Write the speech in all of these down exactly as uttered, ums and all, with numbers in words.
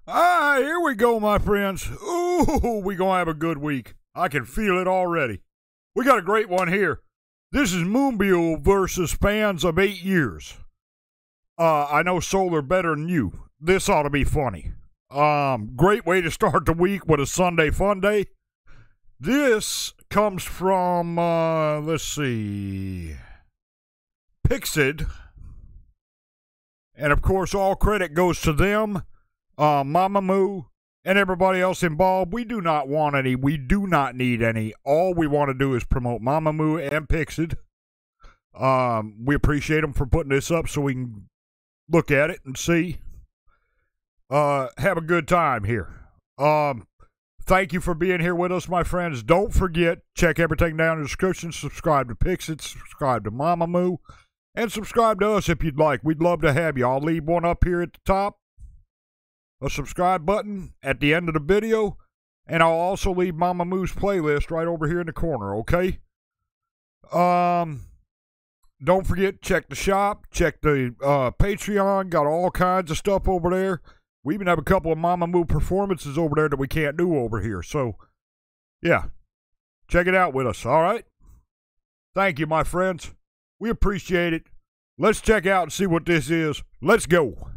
Ah, here we go, my friends. Ooh, we gonna have a good week. I can feel it already. We got a great one here. This is Moonbull versus fans of eight years. Uh, I know Solar better than you. This ought to be funny. Um, great way to start the week with a Sunday fun day. This comes from, uh, let's see, Pixid. And of course, all credit goes to them, uh, Mamamoo, and everybody else involved. We do not want any. We do not need any. All we want to do is promote Mamamoo and Pixid. Um, we appreciate them for putting this up so we can look at it and see. Uh, have a good time here. Um, thank you for being here with us, my friends. Don't forget, check everything down in the description. Subscribe to Pixid, subscribe to Mamamoo, and subscribe to us if you'd like. We'd love to have you. I'll leave one up here at the top, a subscribe button at the end of the video, and I'll also leave Mamamoo's playlist right over here in the corner, okay? Um, don't forget, check the shop, check the uh, Patreon, got all kinds of stuff over there. We even have a couple of Mamamoo performances over there that we can't do over here, so, yeah, check it out with us, all right? Thank you, my friends. We appreciate it. Let's check out and see what this is. Let's go.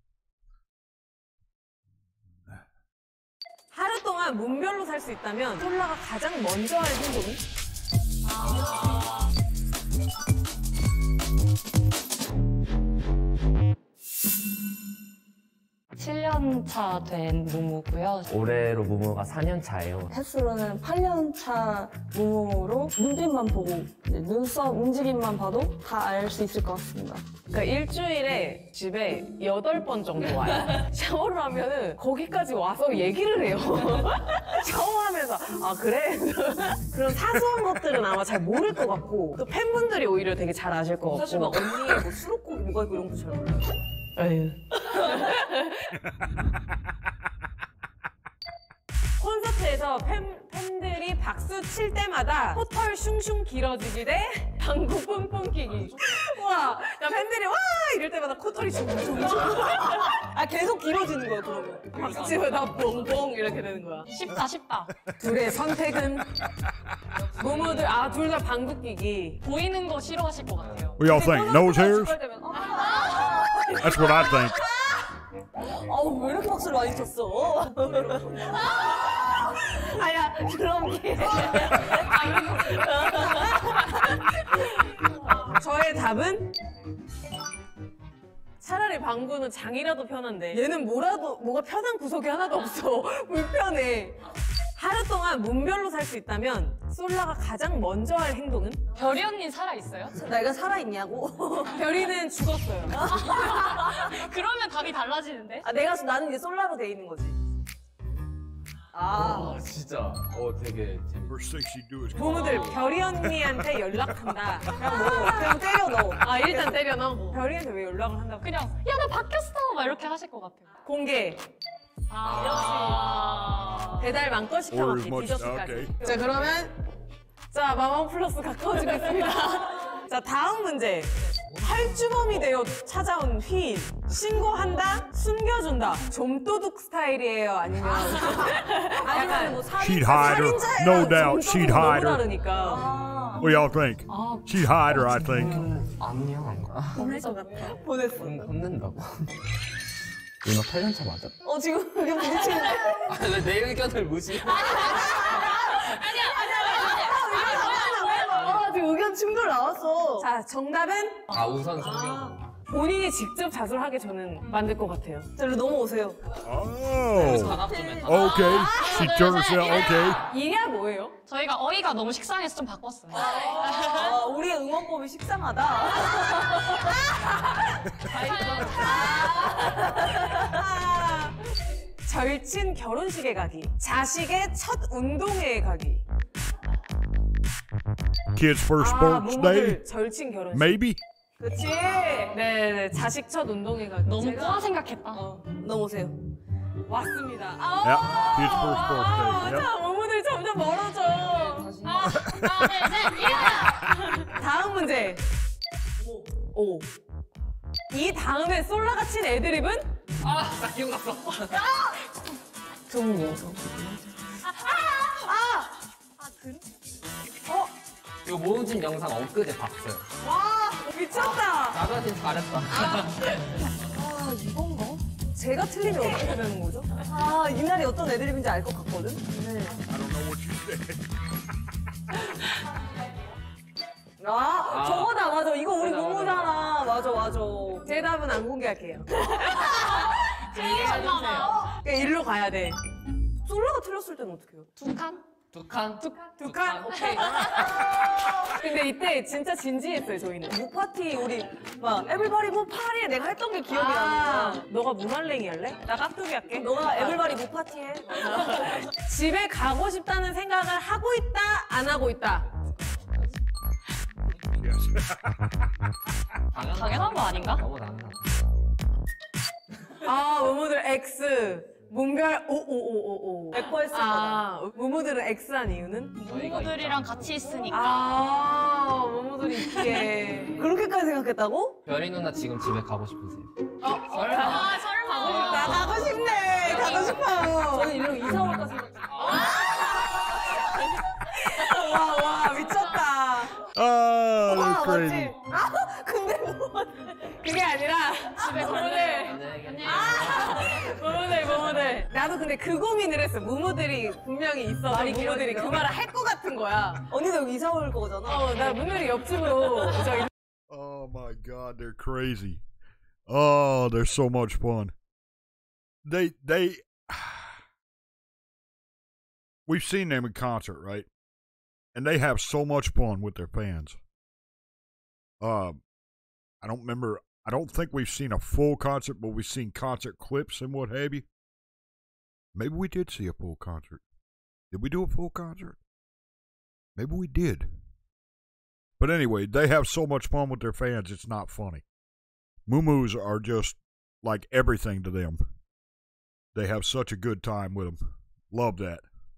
하루 동안 문별로 살 수 있다면 솔라가 가장 먼저 할 행동은? 아... 칠 년 차 된 무무고요. 올해로 무무가 사 년 차예요. 햇수로는 팔 년 차 무무로 눈빛만 보고 눈썹 움직임만 봐도 다 알 수 있을 것 같습니다. 그러니까 일주일에 집에 여덟 번 정도 와요. 샤워를 하면은 거기까지 와서 얘기를 해요. 샤워하면서 아 그래? 그런 사소한 것들은 아마 잘 모를 것 같고 또 팬분들이 오히려 되게 잘 아실 것 같고 사실 막 언니의 뭐 수록곡 뭐가 있고 이런 것도 잘 몰라요. 에휴. 콘서트에서 팬, 팬들이 박수 칠 때마다 코털 슝슝 길어지기 대 방구 뿜뿜 끼기. 와, 야 팬들이 와 이럴 때마다 코털이 슝슝. 아 계속 길어지는 거야 그러면. 박수 치면 다 뽕뽕 이렇게 되는 거야. 쉽다 쉽다. 둘의 선택은 모모들 아 둘 다 방구 끼기. 보이는 거 싫어하실 것 같아요. What y'all think? Nose hairs? That's what I think. 아우 왜 이렇게 박수를 많이 쳤어? 아야 그럼 저의 답은 차라리 방구는 장이라도 편한데 얘는 뭐라도 뭐가 편한 구석이 하나도 없어. 불편해. 하루 동안 문별로 살 수 있다면 솔라가 가장 먼저 할 행동은? 별이 언니 살아있어요? 내가 살아있냐고? 별이는 죽었어요. 그러면 답이 달라지는데? 아, 내가 나는 이제 솔라로 돼 있는 거지. 아, 아 진짜 어 되게 재밌어. 모모들 별이 언니한테 연락한다. 그냥 뭐 그냥 때려 넣어. 아 일단 때려 넣어. 별이한테 왜 연락을 한다고? 그냥 야 나 바뀌었어 막 이렇게 하실 것 같아요. 공개. 아, 배달 만건 시켜먹기 디저트까지. 자 그러면 자 마마 플러스 가까워지고 있습니다. 자 다음 문제. 활주범이 되어 찾아온 휘인 신고한다 숨겨준다 좀도둑 스타일이에요 아니면 아니면 뭐 살인, She'd hide her. No doubt, she'd hide her. 다르니까. What y'all think? She'd hide her, I think. 아니야. 보낼 것 같아. 보냈어. 혼낸다고. 누나 팔 년 차 맞아? 어 지금 이게 부딪히는데? 왜 내 의견을 무시해? 아 지금 의견 충돌 나왔어. 자 정답은 아 우선 숨겨줘. 본인이 직접 자수하게 저는 만들 것 같아요. 저로 넘어오세요. Oh. 장갑 좀 해. Okay. She turned herself. Okay. 이냐 뭐예요? 저희가 어이가 너무 식상해서 좀 바꿨어요. 아, 우리의 응원법이 식상하다. 절친 결혼식에 가기 자식의 첫 운동회에 가기. Kids' first 아 sports day? 모모들 절친 결혼식. Maybe? 그치? 네네 자식 첫 운동회 가기. 너무 제가- 꼬아 생각했다. 어, 넘어오세요. 왔습니다. Yeah. Kids' first sports 아, day. Yep. 자, 모모들 점점 멀어져. 하나, 둘, 셋, 야! 다음 문제. 오. 이 다음에 솔라가 친 애드립은? 아, 나 기억났어. 좋은 거. 이거 모음집 영상 엊그제 봤어요. 와 미쳤다. 나가진 잘했다. 아 이건가? 제가 틀리면 어떻게 되는 거죠? 아 이날이 어떤 애드립인지 알 것 같거든. 네. I don't know what you said. 아, 아. 저거다 맞아. 이거 우리 맞아, 모모잖아. 맞아 맞아. 제 답은 안 공개할게요. 틀리셨나봐. 그냥 일로 가야 돼. 솔라가 틀렸을 때는 어떻게 해요? 두 칸? 두 칸? 두 칸? 오케이. 근데 이때 진짜 진지했어요, 저희는. 무파티, 우리, 막, 에블바리 무파리에 내가 했던 게 기억이 나는 거야. 너가 무말랭이 할래? 나 깍두기 할게. 너가 에블바리 무파티 해. 집에 가고 싶다는 생각을 하고 있다, 안 하고 있다. 당연한 거 아닌가? 너무 당연하다. 아, 무무들 X. 문별 오오오오오. 백퍼했을 거다. 아, 무무들은 X한 이유는? 부모들이랑 같이 있으니까. 아, 무무들이 있기에. 그렇게까지 생각했다고? 별이 누나 지금 집에 가고 싶으세요? 어, 설마. 아, 설마 가고 싶다. 나 가고 싶네. 가고 싶어요. 저는 이리로 이사 올까 생각. 와, 와, 미쳤다. Oh, 와, they're crazy. 맞지? 아, 근데 뭐. 그게 아니라, 집에 무무들. 안녕히 계세요. 무무들, 무무들. 나도 근데 그 고민을 했어. 무무들이 분명히 있어서 무무들이 그 말을 할 것 같은 거야. 언니도 여기 이사 올 거잖아. 어, 나 무무들이 옆집으로. 저 Oh my God, they're crazy. Oh, they're so much fun. They they we've seen them in concert, right? And they have so much fun with their fans. Uh, I don't remember. I don't think we've seen a full concert, but we've seen concert clips and what have you. Maybe we did see a full concert. Did we do a full concert? Maybe we did. But anyway, they have so much fun with their fans, it's not funny. Moo-moos are just like everything to them. They have such a good time with them. Love that.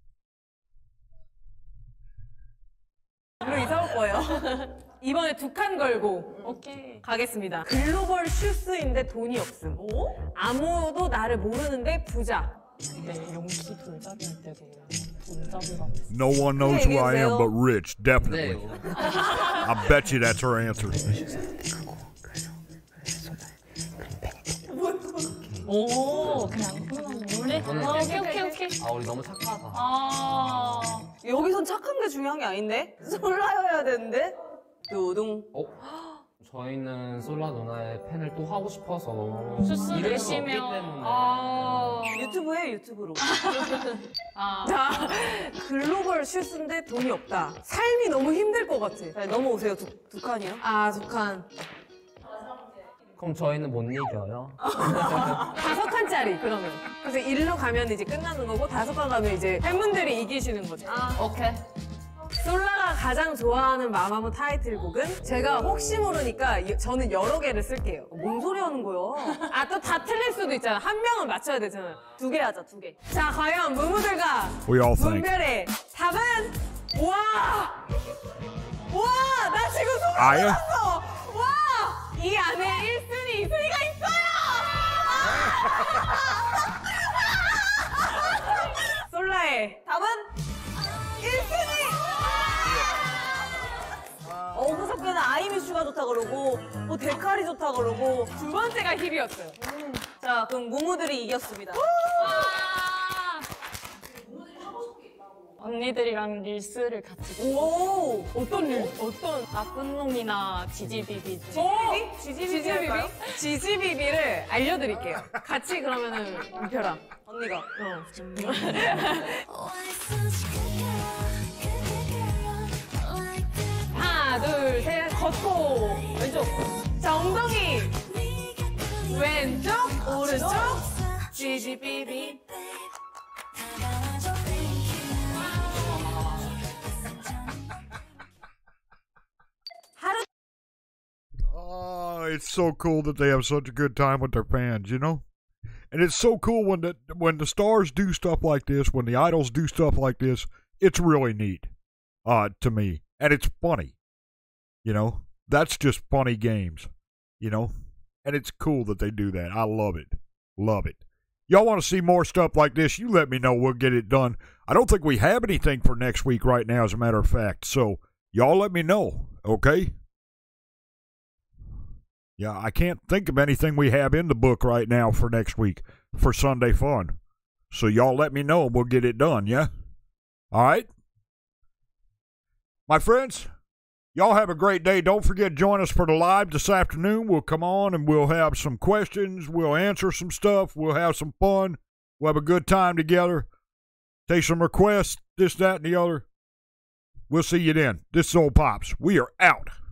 일로 이사 올 거예요. 이번에 두 칸 걸고 오케이. 가겠습니다. 글로벌 슈스인데 돈이 없음. 아무도 나를 모르는데 부자. 네, 용기 돌잡이 할 때도 돈잡이라고 했어. No one knows who I am but Rich, definitely. 네. I bet you that's her answer. 오, 그냥 몰래? 이거는 아, 오케이, 오케이, 오케이. 아, 우리 너무 착하다. 아, 여기선 착한 게 중요한 게 아닌데? 솔라여야 되는데? 두둥. 어? 저희는 솔라 누나의 팬을 또 하고 싶어서 수스 이럴 수 없기 내시면. 때문에 아, 유튜브 해, 유튜브로. 아. 자, 글로벌 슈스인데 돈이 없다. 삶이 너무 힘들 것 같아. 자, 넘어오세요. 두, 두 칸이요? 아, 두 칸. 그럼 저희는 못 이겨요? 다섯 칸짜리, 그러면. 그래서 일로 가면 이제 끝나는 거고, 다섯 칸 가면 이제 팬분들이 이기시는 거죠. 아, 오케이. 솔라가 가장 좋아하는 마마무 타이틀곡은 제가 혹시 모르니까 이- 저는 여러 개를 쓸게요. 뭔 소리 하는 거야? 아, 또 다 틀릴 수도 있잖아. 한 명은 맞춰야 되잖아요. 두 개 하자, 두 개. 자, 과연 무무들과 We all think. 문별의 답은? 와! 와! 나 지금 소름 아예? 돋았어! 와! 이 안에 일 순위, 이 순위가 있어요! 솔라의 답은? 일 순위! 어구석에는 아이미슈가 좋다 그러고 뭐 데칼이 좋다 그러고 두 번째가 힐이었어요. 자, 그럼 무무들이 이겼습니다. 언니들이랑 릴스를 같이. 오, 어떤 일? 어떤? 나쁜 놈이나 지지비비. 지지비비? 지지비비? 지지비비를 알려드릴게요. 같이 그러면은 묵혀라. 언니가. 어. 하나, 둘, 셋, 걷고 왼쪽. 자, 엉덩이 왼쪽, 오른쪽. 지지비비. 하루 Oh, it's so cool that they have such a good time with their fans, you know? And it's so cool when the when the stars do stuff like this, when the idols do stuff like this, it's really neat. Uh to me. And it's funny. You know? That's just funny games. You know? And it's cool that they do that. I love it. Love it. Y'all want to see more stuff like this, you let me know. We'll get it done. I don't think we have anything for next week right now, as a matter of fact. So y'all let me know, okay? Yeah, I can't think of anything we have in the book right now for next week for Sunday Fun. So y'all let me know and we'll get it done, yeah? All right? My friends, y'all have a great day. Don't forget to join us for the live this afternoon. We'll come on and we'll have some questions. We'll answer some stuff. We'll have some fun. We'll have a good time together. Take some requests, this, that, and the other. We'll see you then. This is Old Pops. We are out.